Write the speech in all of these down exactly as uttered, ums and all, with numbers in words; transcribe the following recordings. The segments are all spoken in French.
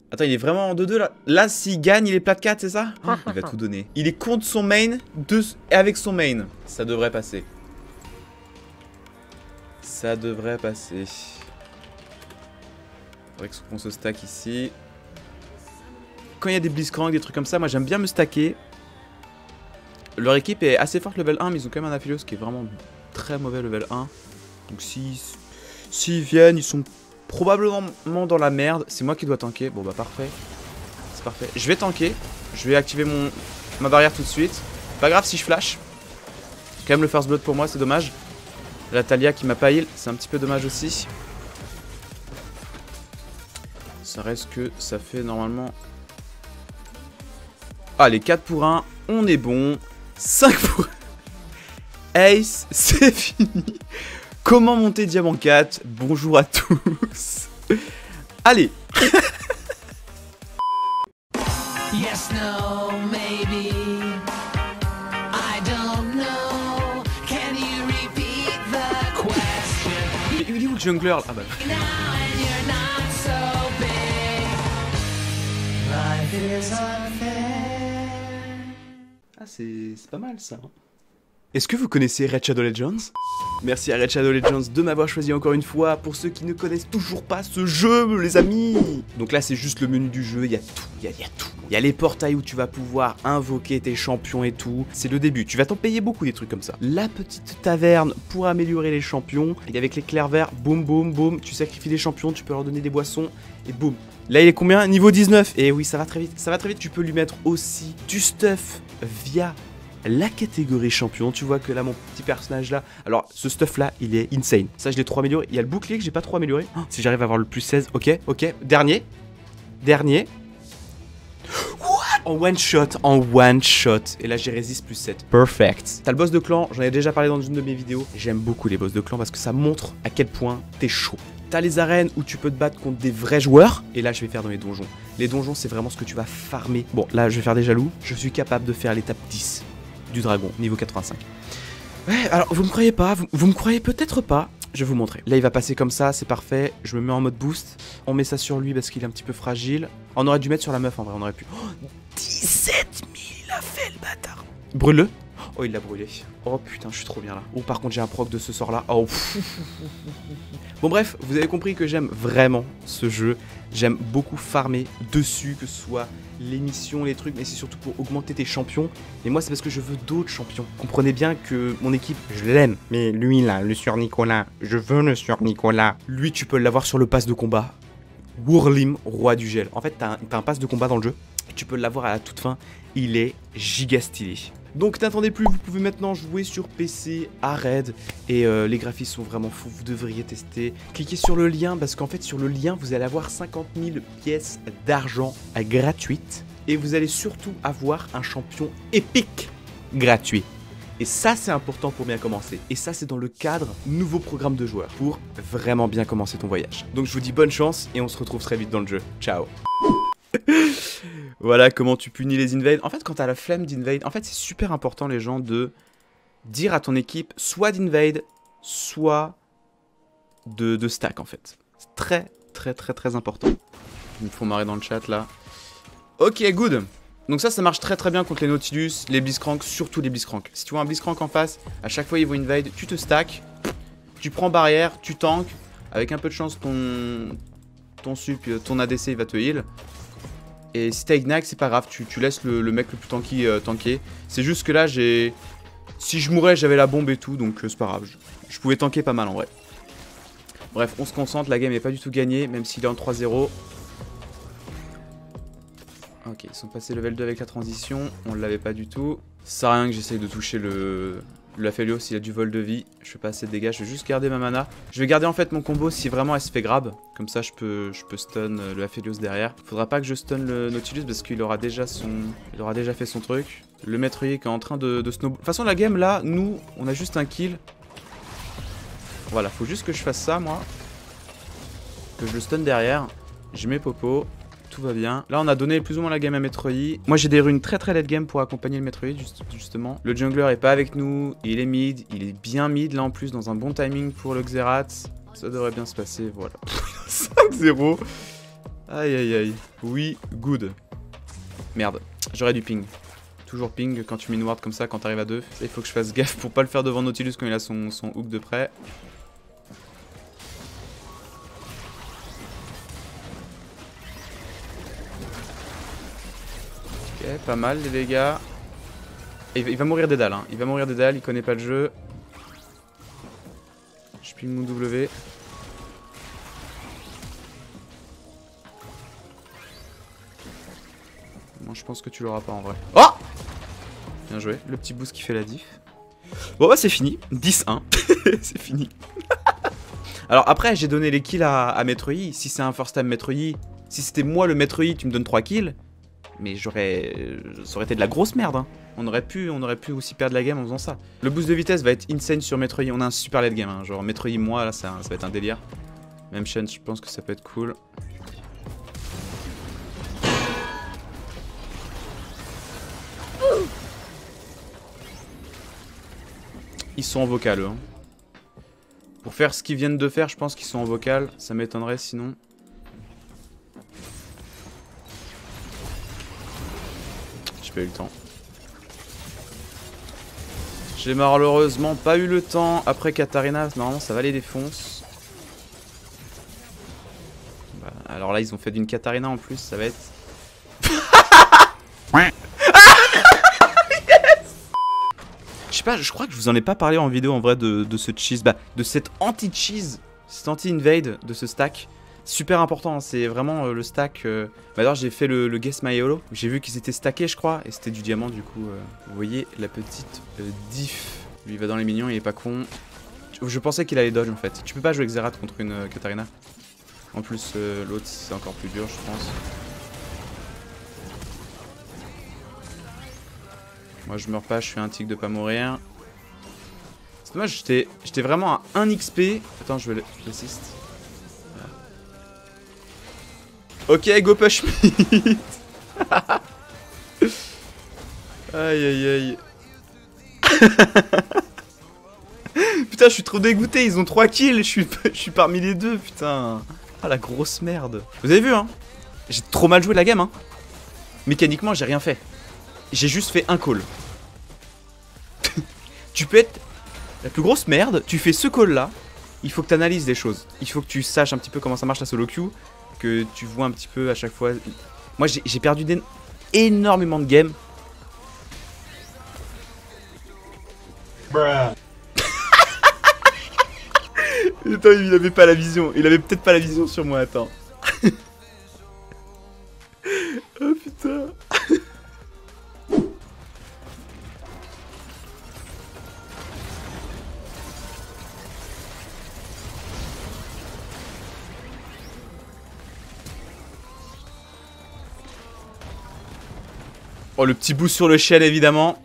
Attends, il est vraiment en deux deux là. Là, s'il gagne, il est plat de quatre, c'est ça? Oh, il va tout donner. Il est contre son main de... et avec son main. Ça devrait passer. Ça devrait passer. Faudrait qu'on se stack ici. Quand il y a des Blitzcrank, des trucs comme ça, moi j'aime bien me stacker. Leur équipe est assez forte level un, mais ils ont quand même un Aphelios qui est vraiment très mauvais level un. Donc s'ils s'ils viennent, ils sont probablement dans la merde. C'est moi qui dois tanker. Bon bah parfait. C'est parfait. Je vais tanker. Je vais activer mon ma barrière tout de suite. Pas grave si je flash. Quand même le first blood pour moi, c'est dommage. La Talia qui m'a pas heal, c'est un petit peu dommage aussi. Ça reste que ça fait normalement... Allez, quatre pour un, on est bon. cinq pour un. Ace, c'est fini. Comment monter Diamant quatre? Bonjour à tous. Allez. Yes, no, maybe. I don't know. Can you repeat the question? Il est où le jungler? Ah bah. Ah, c'est pas mal ça. Est-ce que vous connaissez Raid Shadow Legends? Merci à Raid Shadow Legends de m'avoir choisi encore une fois. Pour ceux qui ne connaissent toujours pas ce jeu, les amis. Donc là, c'est juste le menu du jeu. Il y a tout, il y a, il y a tout. Il y a les portails où tu vas pouvoir invoquer tes champions et tout. C'est le début. Tu vas t'en payer beaucoup des trucs comme ça. La petite taverne pour améliorer les champions. Et avec l'éclair vert, boum, boum, boum. Tu sacrifies des champions, tu peux leur donner des boissons. Et boum. Là, il est combien? Niveau dix-neuf. Et oui, ça va très vite. Ça va très vite. Tu peux lui mettre aussi du stuff via la catégorie champion. Tu vois que là, mon petit personnage là, alors ce stuff là, il est insane. Ça, je l'ai trop amélioré. Il y a le bouclier que j'ai pas trop amélioré. Oh, si j'arrive à avoir le plus seize, ok, ok. Dernier. Dernier. What? En one shot, en one shot. Et là, j'ai résiste plus sept. Perfect. T'as le boss de clan, j'en ai déjà parlé dans une de mes vidéos. J'aime beaucoup les boss de clan parce que ça montre à quel point t'es chaud. T'as les arènes où tu peux te battre contre des vrais joueurs. Et là, je vais faire dans les donjons. Les donjons, c'est vraiment ce que tu vas farmer. Bon, là, je vais faire des jaloux. Je suis capable de faire l'étape dix du dragon, niveau quatre-vingt-cinq. Ouais, alors, vous me croyez pas, vous, vous me croyez peut-être pas. Je vais vous montrer. Là, il va passer comme ça, c'est parfait. Je me mets en mode boost. On met ça sur lui parce qu'il est un petit peu fragile. On aurait dû mettre sur la meuf, en vrai, on aurait pu. Oh, dix-sept mille, il a fait le bâtard. Brûle-le. Oh, il l'a brûlé. Oh putain, je suis trop bien là. Oh, par contre, j'ai un proc de ce sort là. Oh. Bon, bref, vous avez compris que j'aime vraiment ce jeu. J'aime beaucoup farmer dessus, que ce soit les missions, les trucs, mais c'est surtout pour augmenter tes champions. Et moi, c'est parce que je veux d'autres champions. Comprenez bien que mon équipe, je l'aime. Mais lui là, le Sieur Nicolas, je veux le Sieur Nicolas. Lui, tu peux l'avoir sur le pass de combat. Wurlim, roi du gel. En fait, t'as un, t'as un pass de combat dans le jeu. Et tu peux l'avoir à la toute fin. Il est giga stylé. Donc n'attendez plus, vous pouvez maintenant jouer sur P C à Raid. Et euh, les graphismes sont vraiment fous, vous devriez tester. Cliquez sur le lien parce qu'en fait sur le lien vous allez avoir cinquante mille pièces d'argent gratuites. Et vous allez surtout avoir un champion épique gratuit. Et ça c'est important pour bien commencer. Et ça c'est dans le cadre nouveau programme de joueurs pour vraiment bien commencer ton voyage. Donc je vous dis bonne chance et on se retrouve très vite dans le jeu. Ciao. Voilà comment tu punis les invades. En fait, quand t'as la flemme d'invade, en fait, c'est super important, les gens, de dire à ton équipe soit d'invade, soit de, de stack, en fait. C'est très, très, très, très important. Ils me font marrer dans le chat, là. Ok, good. Donc ça, ça marche très, très bien contre les Nautilus, les Blitzcrank, surtout les Blitzcrank. Si tu vois un Blitzcrank en face, à chaque fois, ils vont invade, tu te stack, tu prends barrière, tu tankes. Avec un peu de chance, ton, ton sup, ton A D C, il va te heal. Et si t'as Ignite, c'est pas grave, tu, tu laisses le, le mec le plus tanky euh, tanker. C'est juste que là, j'ai... Si je mourais, j'avais la bombe et tout, donc euh, c'est pas grave. Je, je pouvais tanker pas mal en vrai. Bref, on se concentre, la game est pas du tout gagnée, même s'il est en trois zéro. Ok, ils sont passés level deux avec la transition, on l'avait pas du tout. Ça sert à rien que j'essaye de toucher le... Le Aphelios, il a du vol de vie, je fais pas assez de dégâts, je vais juste garder ma mana. Je vais garder en fait mon combo si vraiment elle se fait grab. Comme ça je peux, je peux stun le Aphelios derrière. Faudra pas que je stun le Nautilus parce qu'il aura déjà son, il aura déjà fait son truc. Le maîtrier qui est en train de, de snowball. De toute façon la game là, nous, on a juste un kill. Voilà, faut juste que je fasse ça moi. Que je le stun derrière. J'ai mes popos. Tout va bien. Là, on a donné plus ou moins la game à Metroid. Moi, j'ai des runes très très late game pour accompagner le Metroid, juste, justement. Le jungler est pas avec nous. Il est mid. Il est bien mid, là, en plus, dans un bon timing pour le Xerath. Ça devrait bien se passer, voilà. cinq zéro. Aïe aïe aïe. Oui, good. Merde, j'aurais du ping. Toujours ping quand tu mets une ward comme ça quand t'arrives à deux. Ça, il faut que je fasse gaffe pour pas le faire devant Nautilus quand il a son, son hook de près. Ok, pas mal les dégâts. Et il va mourir des dalles, hein. Il va mourir des dalles, il connaît pas le jeu. Je ping mon W. Moi je pense que tu l'auras pas en vrai. Oh! Bien joué, le petit boost qui fait la diff. Bon bah c'est fini, dix un. C'est fini. Alors après j'ai donné les kills à, à Maître Yi. Si c'est un first time Maître Yi, si c'était moi le Maître Yi, tu me donnes trois kills. Mais j'aurais... ça aurait été de la grosse merde, hein. On aurait pu, on aurait pu aussi perdre la game en faisant ça. Le boost de vitesse va être insane sur Maître Yi. On a un super late game, hein. Genre Maître Yi, moi là ça, ça va être un délire. Même chaîne, je pense que ça peut être cool. Ils sont en vocal eux, hein. Pour faire ce qu'ils viennent de faire, je pense qu'ils sont en vocal. Ça m'étonnerait sinon. J'ai pas eu le temps. J'ai malheureusement pas eu le temps. Après Katarina, normalement ça va les défonce. Bah, alors là ils ont fait d'une Katarina en plus, ça va être... Je sais pas, je crois que je vous en ai pas parlé en vidéo en vrai de, de ce cheese, bah, de cette anti-cheese, cette anti-invade de ce stack. Super important, hein, c'est vraiment euh, le stack. Euh... Bah, d'ailleurs, j'ai fait le, le Guess My Holo. J'ai vu qu'ils étaient stackés, je crois, et c'était du diamant du coup. Euh... Vous voyez la petite euh, diff. Lui, il va dans les minions, il est pas con. Je pensais qu'il allait dodge en fait. Tu peux pas jouer Xerath contre une euh, Katarina. En plus, euh, l'autre c'est encore plus dur, je pense. Moi je meurs pas, je fais un tic de pas mourir. C'est dommage, j'étais vraiment à un X P. Attends, je vais l'assist. Voilà. Ok, go push me. Aïe aïe aïe. Putain, je suis trop dégoûté, ils ont trois kills, je suis, je suis parmi les deux, putain. Ah la grosse merde. Vous avez vu, hein? J'ai trop mal joué la game, hein. Mécaniquement, j'ai rien fait. J'ai juste fait un call. Tu peux être la plus grosse merde, tu fais ce call là, il faut que tu analyses des choses. Il faut que tu saches un petit peu comment ça marche la solo queue, que tu vois un petit peu à chaque fois. Moi j'ai perdu énormément de games. Bruh. Attends, il avait pas la vision, il avait peut-être pas la vision sur moi, attends. Oh putain. Oh, le petit boost sur le shell, évidemment.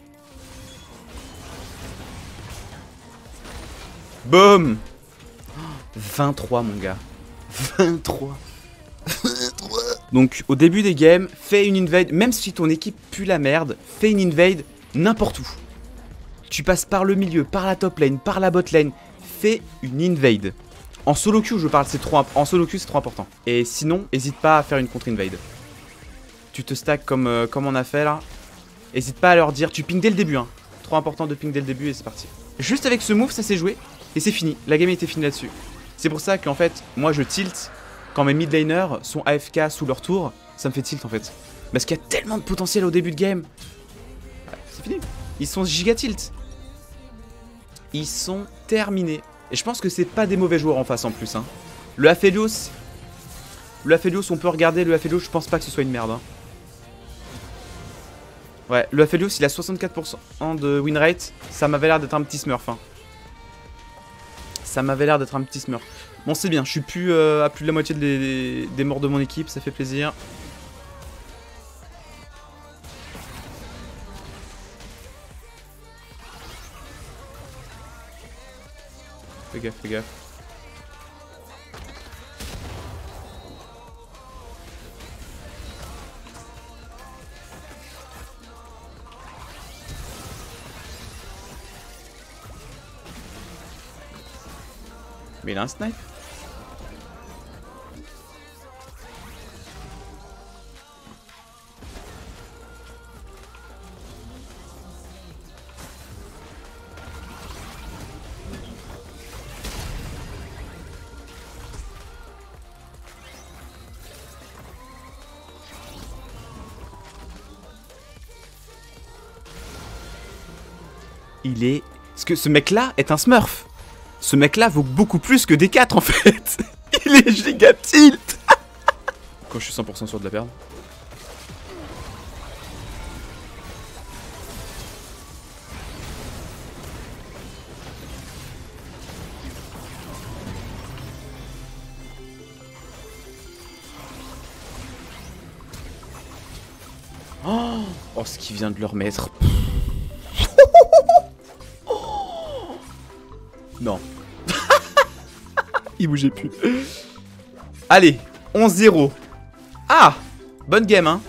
Boum. vingt-trois, mon gars. vingt-trois. vingt-trois. Donc, au début des games, fais une invade. Même si ton équipe pue la merde, fais une invade n'importe où. Tu passes par le milieu, par la top lane, par la bot lane. Fais une invade. En solo queue, je parle, c'est trop, en solo queue, c'est trop important. Et sinon, n'hésite pas à faire une contre-invade. Tu te stack comme, euh, comme on a fait là. N'hésite pas à leur dire, tu ping dès le début, hein. Trop important de ping dès le début et c'est parti. Juste avec ce move, ça s'est joué et c'est fini. La game était finie là-dessus. C'est pour ça qu'en fait, moi je tilt quand mes mid laners sont A F K sous leur tour. Ça me fait tilt en fait. Parce qu'il y a tellement de potentiel au début de game. Ouais, c'est fini. Ils sont giga tilt. Ils sont terminés. Et je pense que c'est pas des mauvais joueurs en face en plus, hein. Le Aphelios. Le Aphelios, on peut regarder le Aphelios, je pense pas que ce soit une merde, hein. Ouais, le Aphelios il a soixante-quatre pour cent de win rate. Ça m'avait l'air d'être un petit smurf, hein. Ça m'avait l'air d'être un petit smurf. Bon, c'est bien, je suis plus euh, à plus de la moitié des, des morts de mon équipe, ça fait plaisir. Fais gaffe, fais gaffe. Mais il a un snipe. Il est... Parce que ce mec-là est un smurf. Ce mec-là vaut beaucoup plus que D quatre en fait. Il est giga tilt. Quand je suis cent pour cent sûr de la perdre. Oh, oh ce qu'il vient de leur mettre. Non. Il bougeait plus. Allez, onze zéro. Ah, bonne game, hein.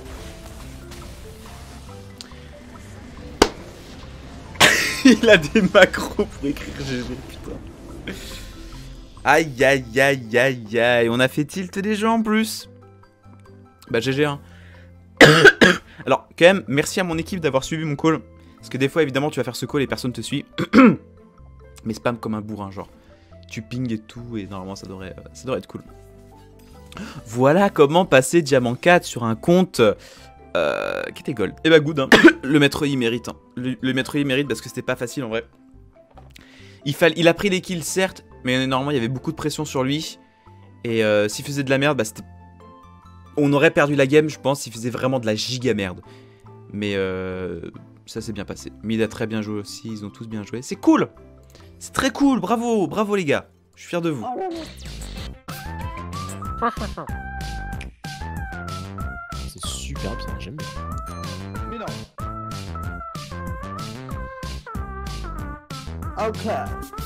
Il a des macros pour écrire G G, putain. Aïe, aïe, aïe, aïe, aïe. On a fait tilt des gens en plus. Bah, G G, hein. Alors, quand même, merci à mon équipe d'avoir suivi mon call. Parce que des fois, évidemment, tu vas faire ce call et personne te suit. Mais spam comme un bourrin, genre. Tu ping et tout, et normalement, ça devrait, ça devrait être cool. Voilà comment passer Diamant quatre sur un compte euh, qui était gold. Et bah, good, hein. Le maître I mérite. Hein. Le, le maître I mérite parce que c'était pas facile en vrai. Il, fall... il a pris les kills, certes, mais normalement, il y avait beaucoup de pression sur lui. Et euh, s'il faisait de la merde, bah, c'était. On aurait perdu la game, je pense, s'il faisait vraiment de la giga merde. Mais euh, ça s'est bien passé. Mid a très bien joué aussi, ils ont tous bien joué. C'est cool! C'est très cool, bravo, bravo les gars. Je suis fier de vous. C'est super bien, j'aime bien. Mais non. Ok.